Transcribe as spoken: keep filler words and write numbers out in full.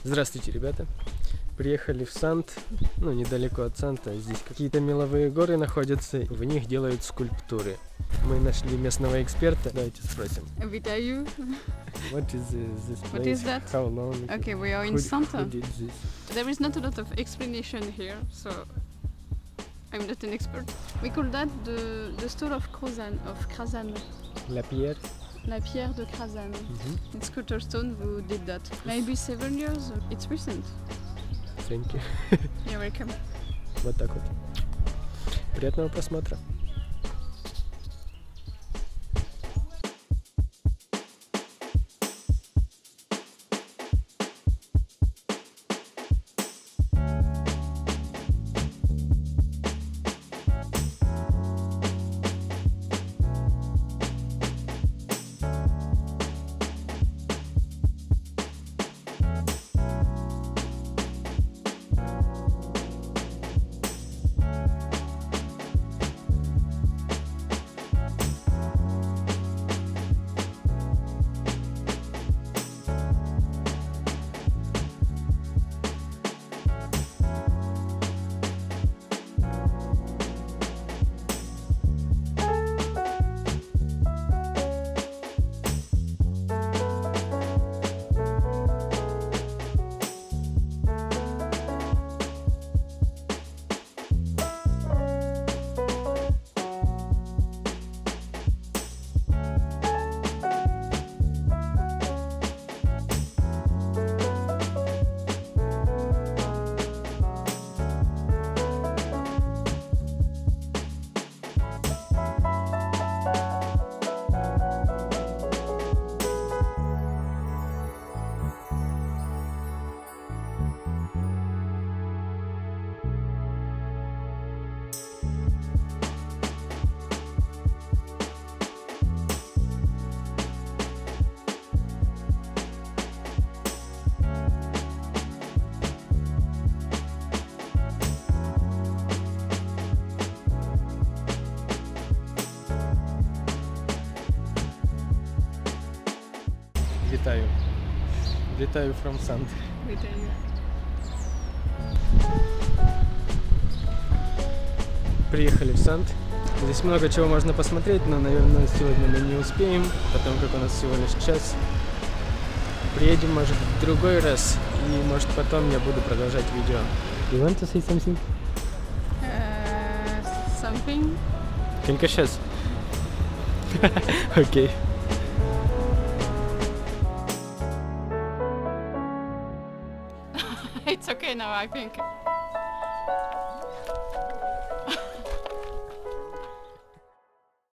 Здравствуйте, ребята. Приехали в Сант, ну, недалеко от Санта. Здесь какие-то меловые горы находятся, в них делают скульптуры. Мы нашли местного эксперта. Давайте спросим. Витаю. What is this place? What is that? How long? Okay, we are in Who, Santa. who did this? There is not a lot of explanation here, so I'm not an expert. We call that the, the stone of Crozan, of Krazan. La pierre. La pierre de Krazan. Mm-hmm. It's sculptor stone who did that. Maybe seven years. It's recent. Thank you. You're welcome. Вот так вот. Приятного просмотра. Витаю. Витаю from Sant. Витаю. Приехали в Сант. Здесь много чего можно посмотреть, но, наверное, сегодня мы не успеем, потому как у нас всего лишь час. Приедем, может, в другой раз, и, может, потом я буду продолжать видео. You want to say something? Uh, something? Только сейчас. Окей. It's okay now, I think.